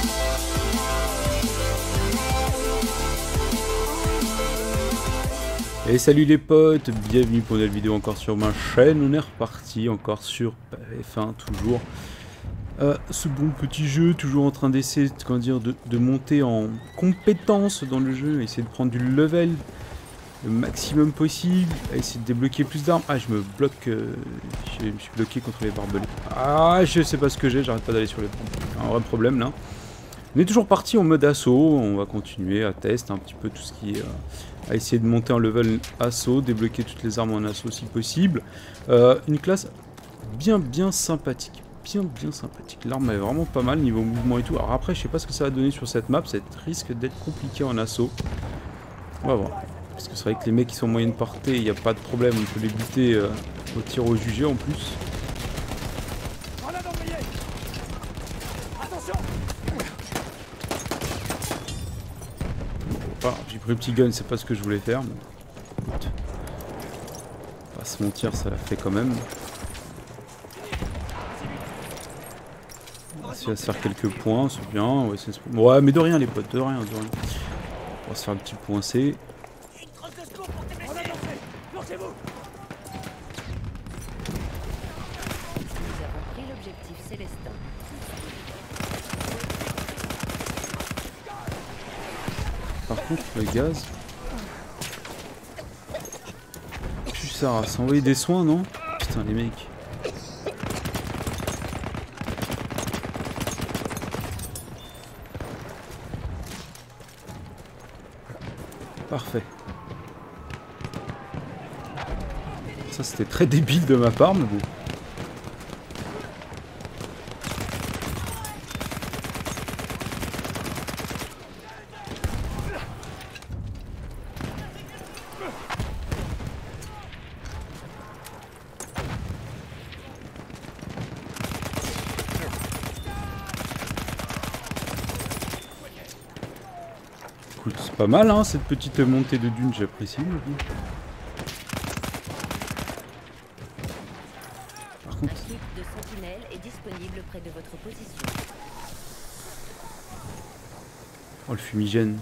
Et salut les potes, bienvenue pour une nouvelle vidéo encore sur ma chaîne. On est reparti encore sur F1 toujours. Ce bon petit jeu, toujours en train d'essayer de monter en compétence dans le jeu, essayer de prendre du level le maximum possible, essayer de débloquer plus d'armes. Ah, je me bloque, je me suis bloqué contre les barbelés. Ah, je sais pas ce que j'ai, j'arrête pas d'aller sur les bombes. Un vrai problème là. On est toujours parti en mode assaut, on va continuer à tester un petit peu tout ce qui est... à essayer de monter en level assaut, débloquer toutes les armes en assaut si possible. Une classe bien sympathique. Bien sympathique. L'arme est vraiment pas mal niveau mouvement et tout. Alors après, je sais pas ce que ça va donner sur cette map, ça risque d'être compliqué en assaut. On va voir. Parce que c'est vrai que les mecs qui sont moyenne portée, il n'y a pas de problème, on peut les buter au tir au jugé en plus. J'ai pris le petit gun, c'est pas ce que je voulais faire, mais écoute, pas se mentir, ça l'a fait quand même. On va essayer de se faire quelques points, c'est bien. Ouais, mais de rien les potes, de rien. On va se faire un petit point C. Par contre, le gaz... Plus ça va s'envoyer des soins, non? Putain, les mecs. Parfait. Ça, c'était très débile de ma part, mais bon. Écoute, c'est pas mal hein, cette petite montée de dunes, j'apprécie. Par contre... Un kit de sentinelle est disponible près de votre position. Oh le fumigène.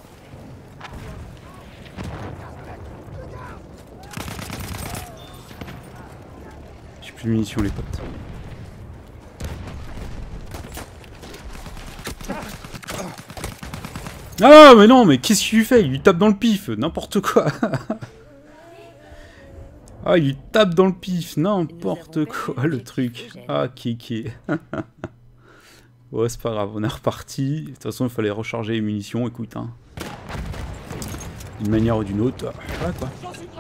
J'ai plus de munitions les potes. Ah mais non, mais qu'est-ce qu'il lui fait? Il lui tape dans le pif, n'importe quoi. Ah, il lui tape dans le pif, n'importe quoi le truc. Ah, kiki. Ouais, c'est pas grave, on est reparti. De toute façon, il fallait recharger les munitions, écoute. Hein. D'une manière ou d'une autre. Voilà quoi.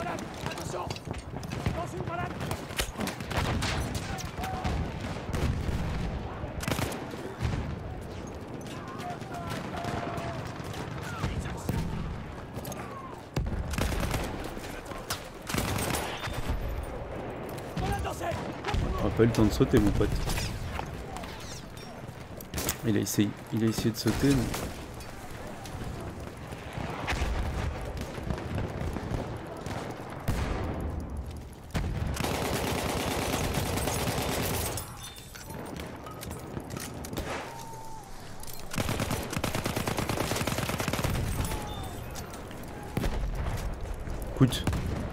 On n'a pas eu le temps de sauter mon pote. Il a essayé de sauter mais... Écoute.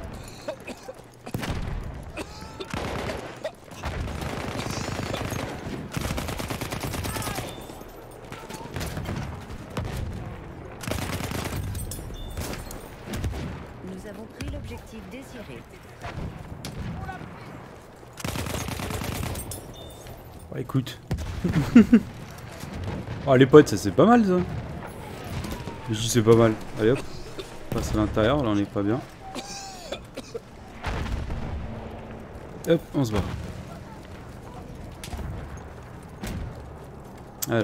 Nous avons pris l'objectif désiré. Oh, écoute. Oh les potes, ça c'est pas mal ça. Je dis c'est pas mal. Allez hop. On passe à l'intérieur, là on est pas bien. Hop, on se bat. Alors.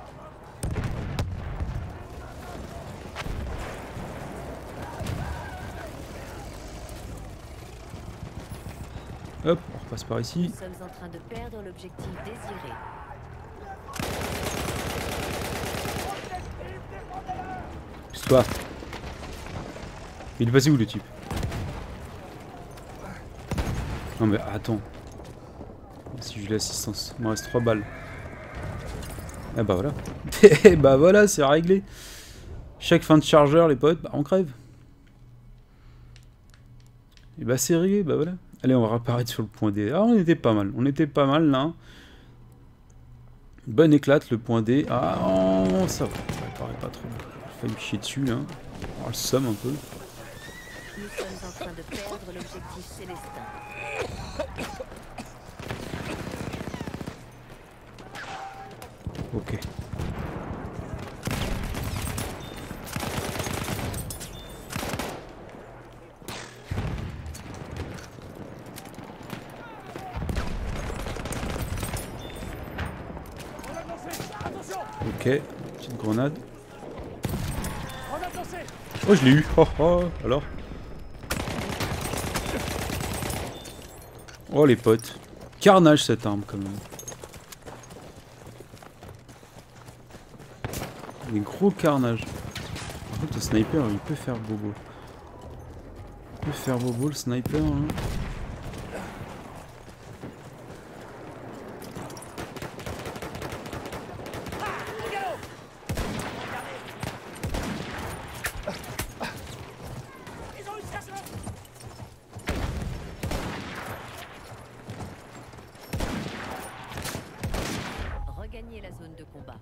Hop, on repasse par ici. Nous sommes en train de perdre l'objectif désiré. Pousse-toi. Il est passé où le type? Non mais attends. Si j'ai l'assistance, il me reste 3 balles. Ah bah voilà. Et bah voilà, c'est réglé. Chaque fin de chargeur, les potes, bah on crève. Et bah c'est réglé, bah voilà. Allez, on va réapparaître sur le point D. Ah, on était pas mal. On était pas mal là. Bonne éclate, le point D. Ah, oh, ça va. Ça paraît pas trop. J'ai failli me chier dessus là. On le somme un peu. Nous sommes en train de perdre l'objectif célestin. Ok. Ok, petite grenade. Oh, je l'ai eu. Oh, oh, alors. Oh, les potes. Carnage, cette arme, quand même. Des gros carnages. Par contre, le sniper, il peut faire bobo. Il peut faire bobo, le sniper, hein. Regagnez la zone de combat.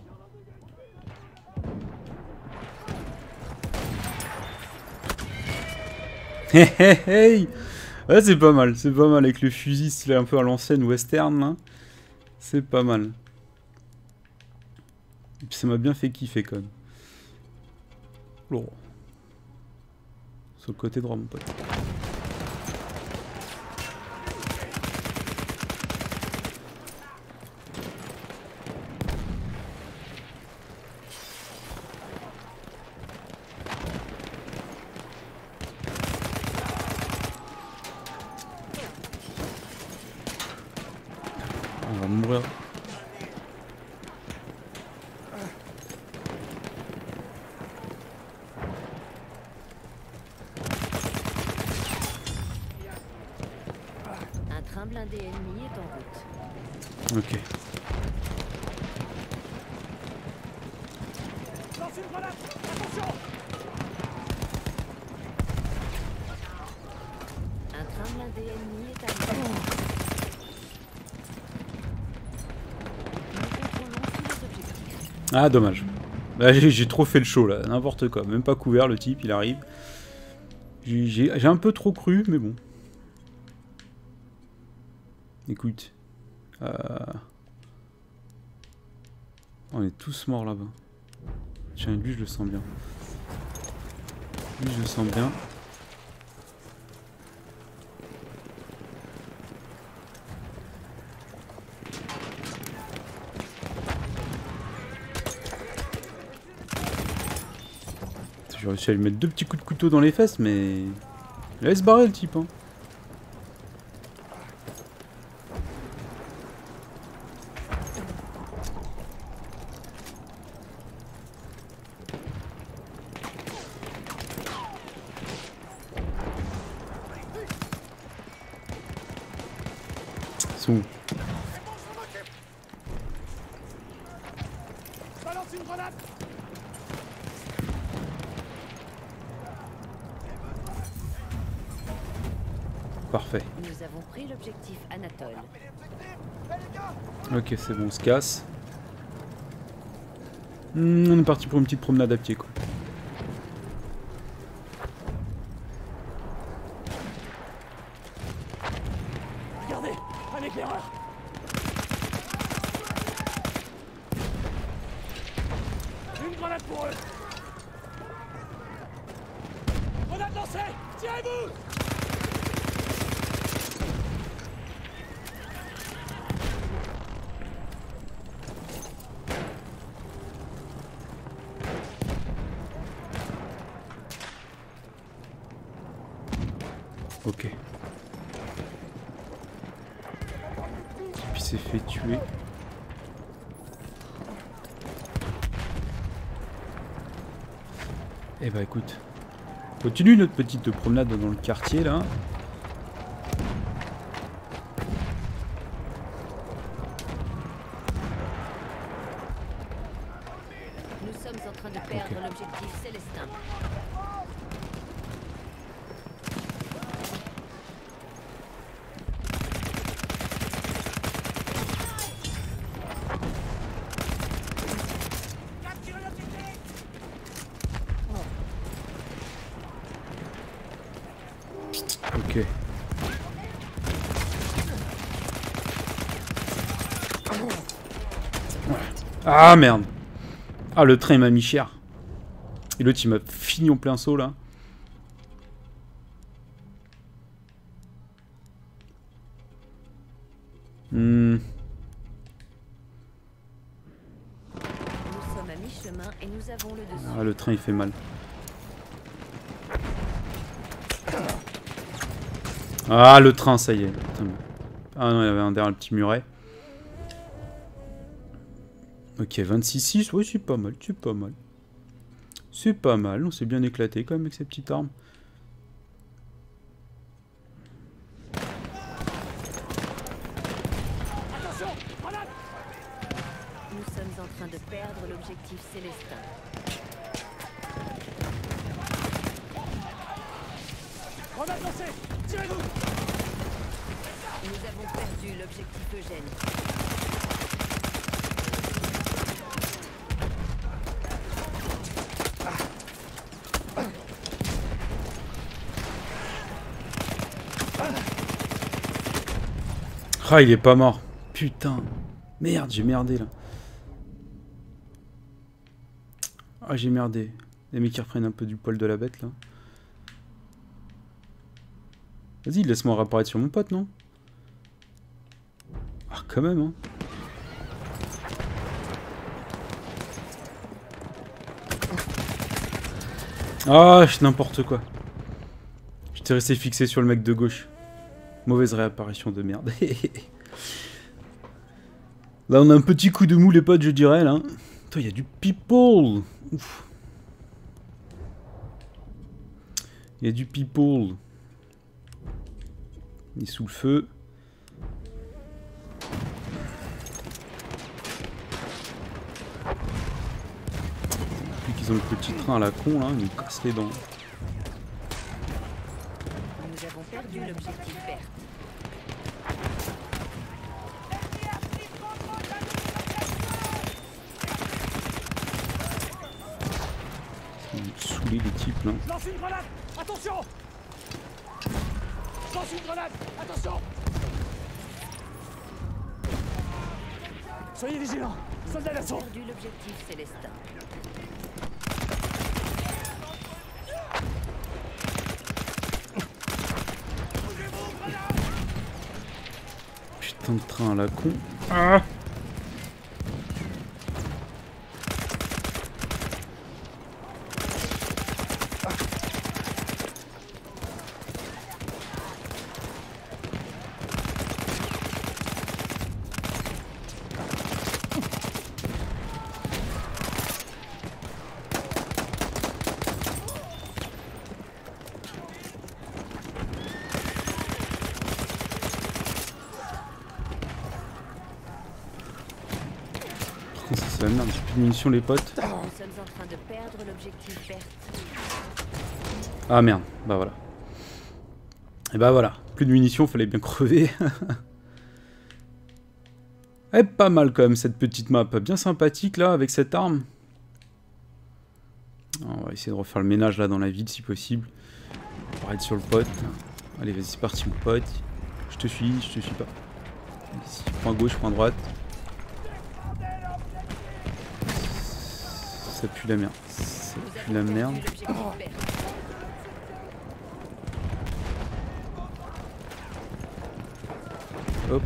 Hey, hey, hey. Ouais, c'est pas mal avec le fusil stylé un peu à l'ancienne western là. C'est pas mal. Et puis ça m'a bien fait kiffer quand même. Oh. Sur le côté droit, mon pote. On va mourir. Un train blindé ennemi est en route. Ok. Lance une grenade! Attention! Un train blindé ennemi est arrivé. Nous contrôlons tous les objectifs. Ah, dommage. Bah, j'ai trop fait le show là, n'importe quoi. Même pas couvert, le type, il arrive. J'ai un peu trop cru, mais bon. Écoute. On est tous morts là-bas. Tiens, lui, je le sens bien. Lui, je le sens bien. J'ai réussi à lui mettre 2 petits coups de couteau dans les fesses, mais... Il allait se barrer, le type, hein. Ils sont où? Balance une grenade! Parfait. Nous avons pris l'objectif Anatole. Ok, c'est bon, on se casse. On est parti pour une petite promenade à pied, quoi. Regardez! Un éclaireur! Une grenade pour eux! Grenade lancée! Tirez-vous! Ok. Et puis s'est fait tuer. Eh bah écoute, continue notre petite promenade dans le quartier là. sommes en train de perdre l'objectif Célestin. Ok. Ah merde. Ah le train il m'a mis cher. Et l'autre il m'a fini en plein saut là. Nous sommes à mi-chemin et nous avons le dessus. Ah le train il fait mal. Ah le train ça y est. Putain. Ah non il y avait un derrière le petit muret. Ok 26-6, oui c'est pas mal, c'est pas mal. C'est pas mal, on s'est bien éclaté quand même avec ces petites armes. Attention, grenade! Nous sommes en train de perdre l'objectif Célestin. Grenade lancée! Tirez-vous! Nous avons perdu l'objectif Eugène. Ah il est pas mort. Putain. Merde j'ai merdé là. Ah j'ai merdé. Les mecs qui reprennent un peu du poil de la bête là. Vas-y laisse-moi réapparaître sur mon pote non? Ah quand même hein. Ah n'importe quoi. J'étais resté fixé sur le mec de gauche. Mauvaise réapparition de merde. Là on a un petit coup de mou les potes je dirais là. Putain il y a du people. Ouf. Il y a du people. Il est sous le feu. Depuis qu'ils ont le petit train à la con là, ils nous cassent les dents. Nous avons perdu l'objectif vert. Ils vont saouler les types là. Je lance une grenade! Attention! Je lance une grenade! Attention! Soyez vigilants! Soldats d'assaut! Perdu l'objectif Célestin. Putain de train à la con. Ah c'est la merde, j'ai plus de munitions les potes. Nous sommes en train de perdre l'objectif vert. Ah merde, bah voilà. Et bah voilà, plus de munitions, fallait bien crever. Elle est pas mal quand même cette petite map, bien sympathique là avec cette arme. On va essayer de refaire le ménage là dans la ville si possible. On va être sur le pote. Allez vas-y c'est parti mon pote. Je te suis pas. Ici, prends à gauche, prends à droite. Ça pue la merde. Ça pue la merde. L'objectif vert. Hop.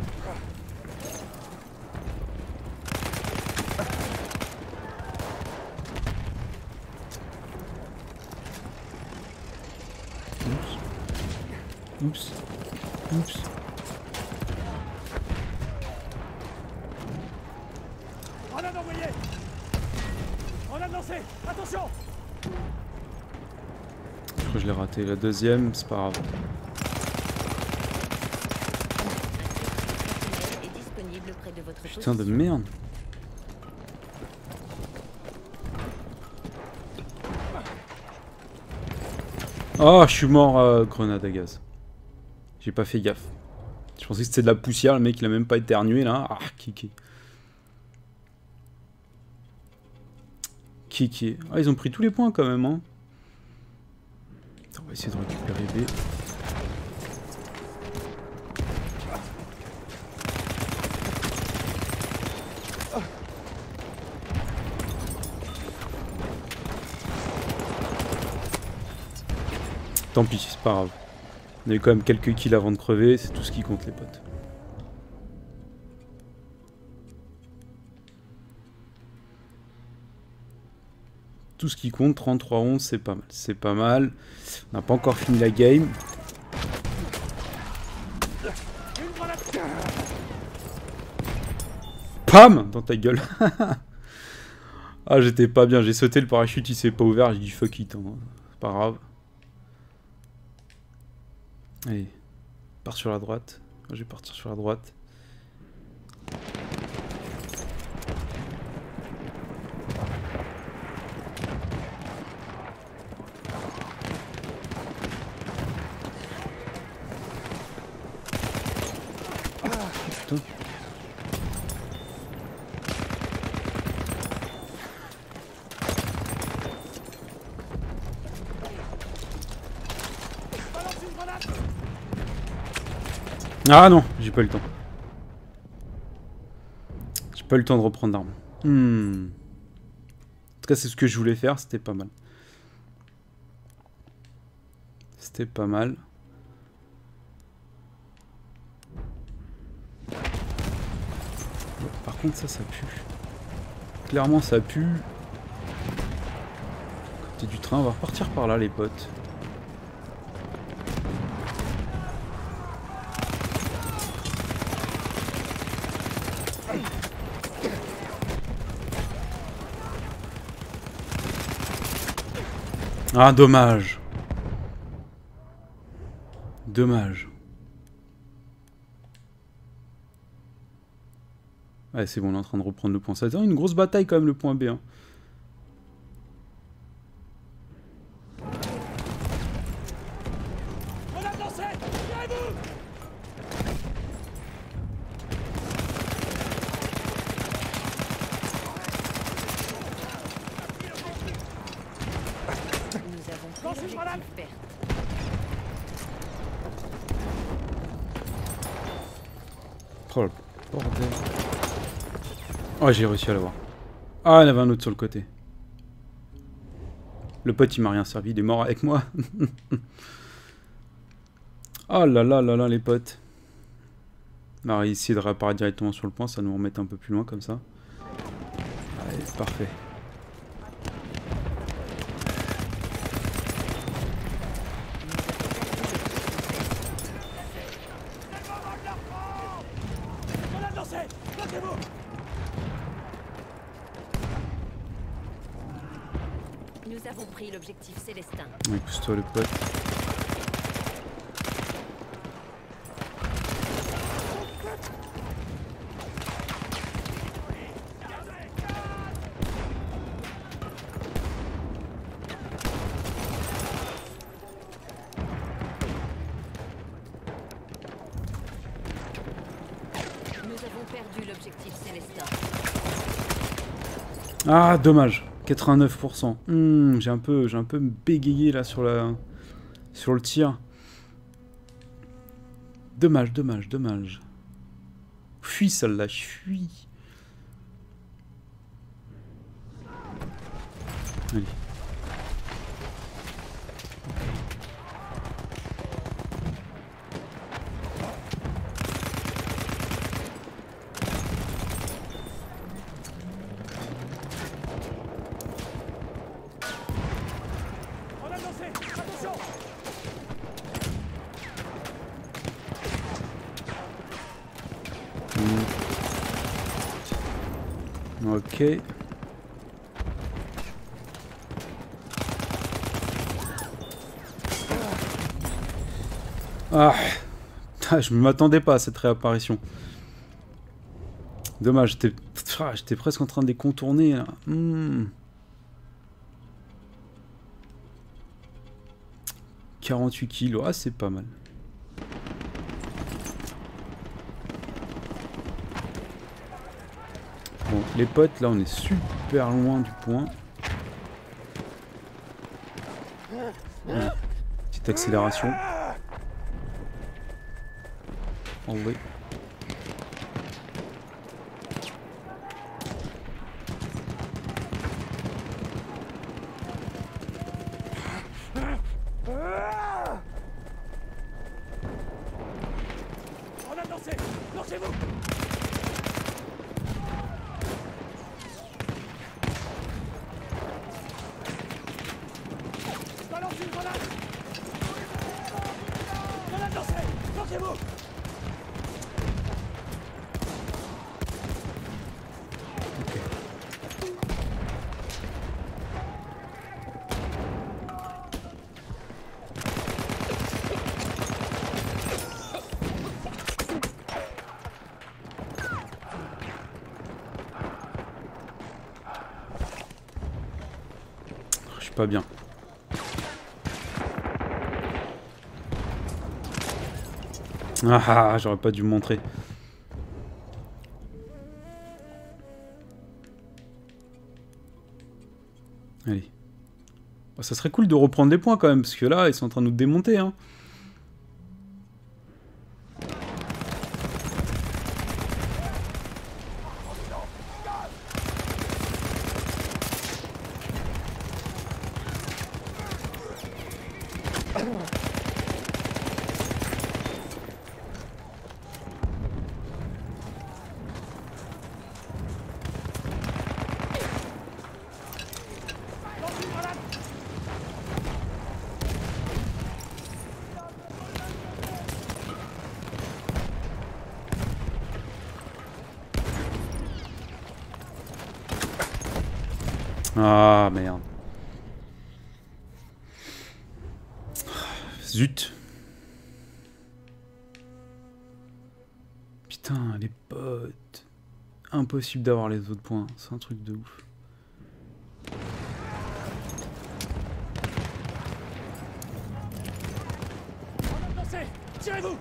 Oups. Oups. Grenade envoyée! Grenade lancée! Attention! Je crois que je l'ai raté. La deuxième, c'est pas grave. Est disponible près de votre Putain de position. merde. Oh, je suis mort à grenade à gaz. J'ai pas fait gaffe. Je pensais que c'était de la poussière, le mec il a même pas éternué là. Ah, kiki. Kiki. Ah, ils ont pris tous les points quand même, hein. On va essayer de récupérer B. Tant pis, c'est pas grave. On a eu quand même quelques kills avant de crever, c'est tout ce qui compte les potes. Tout ce qui compte, 33-11, c'est pas mal. C'est pas mal. On n'a pas encore fini la game. Pam! Dans ta gueule. Ah, j'étais pas bien. J'ai sauté le parachute, il s'est pas ouvert. J'ai dit fuck it. Hein. C'est pas grave. Allez. Pars sur la droite. Je vais partir sur la droite. Putain. Ah non, j'ai pas eu le temps. J'ai pas eu le temps de reprendre l'arme. En tout cas, c'est ce que je voulais faire, c'était pas mal. C'était pas mal. Par contre, ça pue. Clairement, ça pue. Côté du train, on va repartir par là, les potes. Ah, dommage. Dommage. Ouais, c'est bon, on est en train de reprendre le point. Ça va être une grosse bataille quand même, le point B. Hein. Oh le bordel. Oh, j'ai réussi à l'avoir. Ah, il y en avait un autre sur le côté. Le pote, il m'a rien servi, il est mort avec moi. Oh là là là là, les potes. On va essayer de réapparaître directement sur le point, ça nous remet un peu plus loin comme ça. Allez, parfait. Nous avons pris l'objectif Célestin. Oui, pousse-toi le pote. Nous avons perdu l'objectif Célestin. Ah, dommage. 89%. J'ai un peu bégayé là sur le tir. Dommage, dommage, dommage. Fuis celle-là, fuis. Allez. Ok. Ah, je ne m'attendais pas à cette réapparition. Dommage, j'étais presque en train de les contourner. Là. 48 kills, ah c'est pas mal. Bon, les potes, là on est super loin du point. Allez, petite accélération. En vrai. Lancez-vous! Balance une grenade! Grenade lancée! Lancez-vous! Je suis pas bien. Ah, j'aurais pas dû me montrer. Allez. Oh, ça serait cool de reprendre des points quand même, parce que là, ils sont en train de nous démonter, hein. Ah merde. Zut. Putain, les potes. Impossible d'avoir les autres points. C'est un truc de ouf. Lancez! Tirez-vous!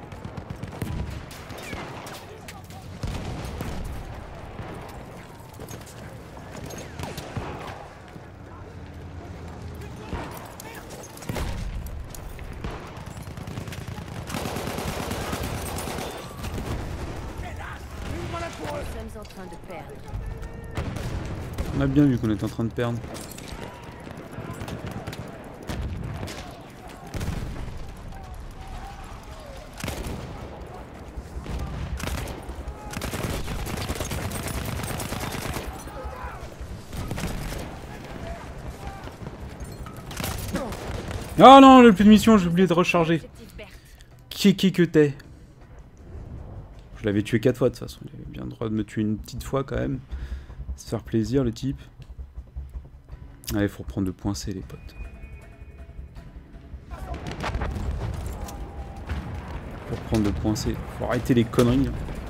Nous sommes en train de perdre. On a bien vu qu'on était en train de perdre. Ah non, le plus de mission, j'ai oublié de recharger. Qui que t'es? Je l'avais tué 4 fois de toute façon, il avait bien le droit de me tuer une petite fois quand même. Se faire plaisir le type. Allez, faut reprendre de points C les potes. Faut reprendre de points C, faut arrêter les conneries.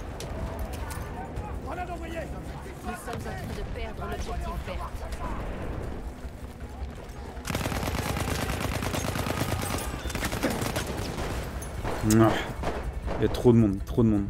Grenade envoyée! Nous sommes en train de perdre l'objectif vert. Ah, il y a trop de monde, trop de monde.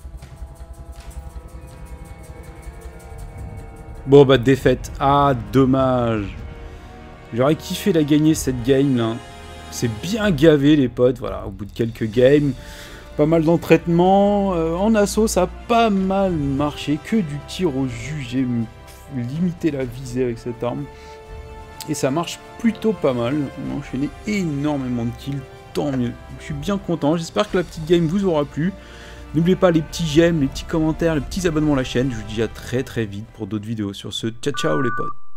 Bon bah défaite. Ah dommage. J'aurais kiffé la gagner cette game là. C'est bien gavé les potes. Voilà, au bout de quelques games. Pas mal d'entraînement. En assaut ça a pas mal marché. Que du tir au jus. J'ai limité la visée avec cette arme. Et ça marche plutôt pas mal. On a enchaîné énormément de kills. Tant mieux. Je suis bien content. J'espère que la petite game vous aura plu. N'oubliez pas les petits j'aime, les petits commentaires, les petits abonnements à la chaîne. Je vous dis à très vite pour d'autres vidéos. Sur ce, ciao ciao les potes.